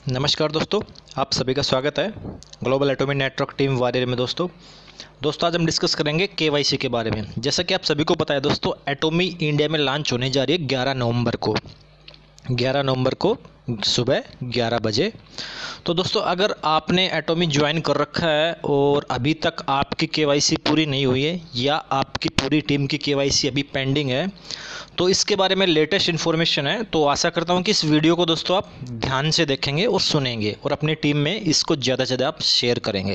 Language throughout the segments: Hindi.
नमस्कार दोस्तों, आप सभी का स्वागत है global atomic network team warrior में। दोस्तों आज हम डिस्कस करेंगे केवाईसी के बारे में। जैसा कि आप सभी को पता है दोस्तों, एटॉमी इंडिया में लॉन्च होने जा रही है 11 नवंबर को सुबह 11 बजे। तो दोस्तों अगर आपने एटॉमी ज्वाइन कर रखा है और अभी तक आपकी केवाईसी पूरी नहीं हुई है या आपकी पूरी टीम की केवाईसी अभी पेंडिंग है, तो इसके बारे में लेटेस्ट इन्फॉर्मेशन है। तो आशा करता हूं कि इस वीडियो को दोस्तों आप ध्यान से देखेंगे और सुनेंगे और अपनी टीम में इसको ज़्यादा से ज़्यादा आप शेयर करेंगे।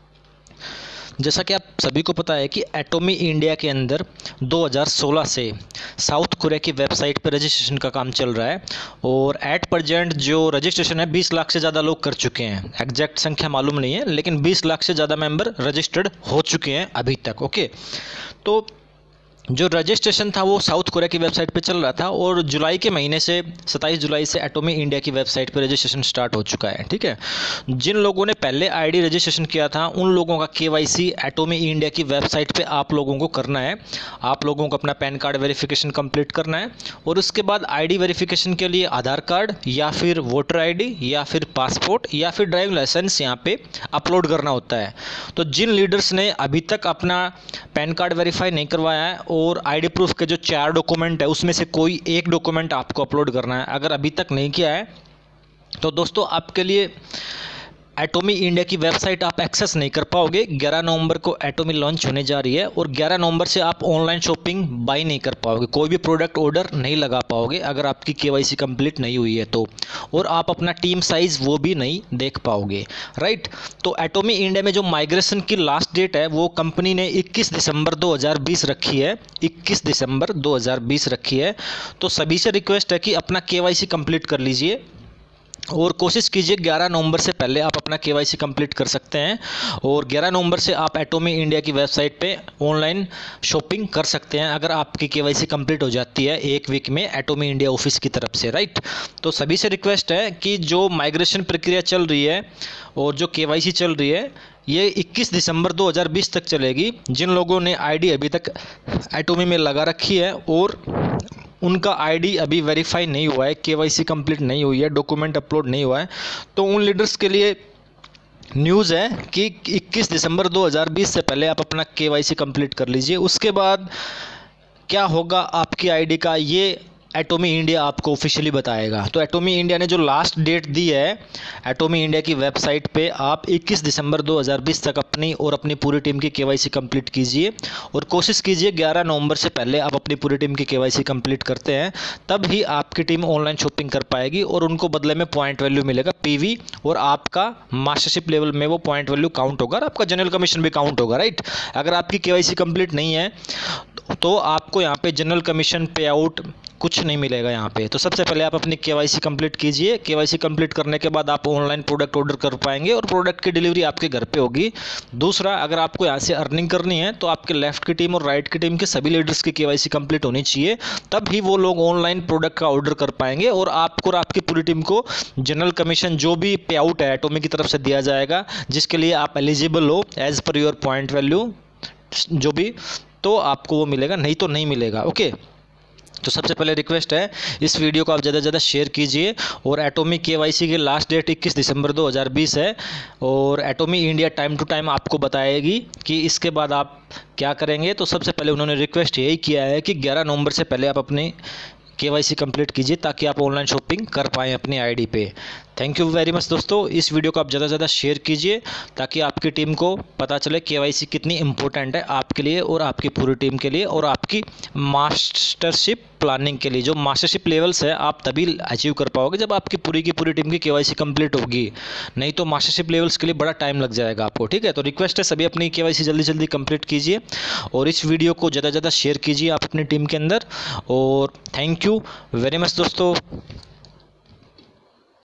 जैसा कि आप सभी को पता है कि एटॉमी इंडिया के अंदर 2016 से साउथ कोरिया की वेबसाइट पर रजिस्ट्रेशन का काम चल रहा है और एट प्रेजेंट जो रजिस्ट्रेशन है 20 लाख से ज़्यादा लोग कर चुके हैं। एग्जैक्ट संख्या मालूम नहीं है, लेकिन 20 लाख से ज़्यादा मेंबर रजिस्टर्ड हो चुके हैं अभी तक। ओके, तो जो रजिस्ट्रेशन था वो साउथ कोरिया की वेबसाइट पे चल रहा था और जुलाई के महीने से 27 जुलाई से एटॉमी इंडिया की वेबसाइट पे रजिस्ट्रेशन स्टार्ट हो चुका है। ठीक है, जिन लोगों ने पहले आईडी रजिस्ट्रेशन किया था उन लोगों का केवाईसी एटॉमी इंडिया की वेबसाइट पे आप लोगों को करना है। आप लोगों को अपना पैन कार्ड वेरिफिकेशन कंप्लीट करना है और उसके बाद आईडी वेरिफिकेशन के लिए आधार कार्ड या फिर वोटर आई या फिर पासपोर्ट या फिर ड्राइविंग लाइसेंस यहाँ पे अपलोड करना होता है। तो जिन लीडर्स ने अभी तक अपना पैन कार्ड वेरीफाई नहीं करवाया है और आईडी प्रूफ के जो 4 डॉक्यूमेंट है उसमें से कोई एक डॉक्यूमेंट आपको अपलोड करना है, अगर अभी तक नहीं किया है तो दोस्तों आपके लिए एटॉमी इंडिया की वेबसाइट आप एक्सेस नहीं कर पाओगे। 11 नवंबर को एटॉमी लॉन्च होने जा रही है और 11 नवंबर से आप ऑनलाइन शॉपिंग बाई नहीं कर पाओगे, कोई भी प्रोडक्ट ऑर्डर नहीं लगा पाओगे अगर आपकी केवाईसी कंप्लीट नहीं हुई है तो, और आप अपना टीम साइज़ वो भी नहीं देख पाओगे। राइट, तो एटॉमी इंडिया में जो माइग्रेशन की लास्ट डेट है वो कंपनी ने 21 दिसंबर 2020 रखी है। 21 दिसंबर 2020 रखी है। तो सभी से रिक्वेस्ट है कि अपना केवाईसी कंप्लीट कर लीजिए और कोशिश कीजिए 11 नवंबर से पहले आप अपना केवाईसी कंप्लीट कर सकते हैं और 11 नवंबर से आप एटॉमी इंडिया की वेबसाइट पे ऑनलाइन शॉपिंग कर सकते हैं अगर आपकी केवाईसी कंप्लीट हो जाती है 1 वीक में एटॉमी इंडिया ऑफिस की तरफ से। राइट, तो सभी से रिक्वेस्ट है कि जो माइग्रेशन प्रक्रिया चल रही है और जो केवाईसी चल रही है ये 21 दिसंबर 2020 तक चलेगी। जिन लोगों ने आईडी अभी तक एटॉमी में लगा रखी है और उनका आईडी अभी वेरीफाई नहीं हुआ है, केवाईसी कंप्लीट नहीं हुई है, डॉक्यूमेंट अपलोड नहीं हुआ है, तो उन लीडर्स के लिए न्यूज़ है कि 21 दिसंबर 2020 से पहले आप अपना केवाईसी कंप्लीट कर लीजिए। उसके बाद क्या होगा आपकी आईडी का ये एटॉमी इंडिया आपको ऑफिशियली बताएगा। तो एटॉमी इंडिया ने जो लास्ट डेट दी है एटॉमी इंडिया की वेबसाइट पे आप 21 दिसंबर 2020 तक अपनी और अपनी पूरी टीम की केवाईसी कंप्लीट कीजिए और कोशिश कीजिए 11 नवंबर से पहले आप अपनी पूरी टीम की केवाईसी कंप्लीट करते हैं, तब ही आपकी टीम ऑनलाइन शॉपिंग कर पाएगी और उनको बदले में पॉइंट वैल्यू मिलेगा पीवी और आपका मास्टरशिप लेवल में वो पॉइंट वैल्यू काउंट होगा और आपका जनरल कमीशन भी काउंट होगा। राइट, अगर आपकी केवाईसी कंप्लीट नहीं है तो आपको यहाँ पे जनरल कमीशन पे आउट कुछ नहीं मिलेगा यहाँ पे। तो सबसे पहले आप अपनी केवाईसी कंप्लीट कीजिए। केवाईसी कंप्लीट करने के बाद आप ऑनलाइन प्रोडक्ट ऑर्डर कर पाएंगे और प्रोडक्ट की डिलीवरी आपके घर पे होगी। दूसरा, अगर आपको यहाँ से अर्निंग करनी है तो आपके लेफ्ट की टीम और राइट की टीम के सभी लीडर्स की केवाईसी कंप्लीट होनी चाहिए, तब ही वो लोग ऑनलाइन प्रोडक्ट का ऑर्डर कर पाएंगे और आपको और आपकी पूरी टीम को जनरल कमीशन जो भी पे आउट है एटॉमी की तरफ से दिया जाएगा, जिसके लिए आप एलिजिबल हो as per your point value जो भी, तो आपको वो मिलेगा, नहीं तो नहीं मिलेगा। ओके, तो सबसे पहले रिक्वेस्ट है इस वीडियो को आप ज़्यादा से ज़्यादा शेयर कीजिए और एटॉमी केवाईसी की लास्ट डेट 21 दिसंबर 2020 है और Atomy India time to time आपको बताएगी कि इसके बाद आप क्या करेंगे। तो सबसे पहले उन्होंने रिक्वेस्ट यही किया है कि 11 नवंबर से पहले आप अपनी केवाईसी कंप्लीट कीजिए ताकि आप ऑनलाइन शॉपिंग कर पाएँ अपनी आईडी पे। थैंक यू वेरी मच दोस्तों, इस वीडियो को आप ज़्यादा से ज़्यादा शेयर कीजिए ताकि आपकी टीम को पता चले केवाईसी कितनी इंपॉर्टेंट है आपके लिए और आपकी पूरी टीम के लिए और आपकी मास्टरशिप प्लानिंग के लिए। जो मास्टरशिप लेवल्स है आप तभी अचीव कर पाओगे जब आपकी पूरी की पूरी टीम की केवाईसी कंप्लीट होगी, नहीं तो मास्टरशिप लेवल्स के लिए बड़ा टाइम लग जाएगा आपको। ठीक है, तो रिक्वेस्ट है सभी अपनी केवाईसी जल्दी जल्दी कंप्लीट कीजिए और इस वीडियो को ज़्यादा से ज़्यादा शेयर कीजिए आप अपनी टीम के अंदर। और थैंक यू वेरी मच दोस्तों।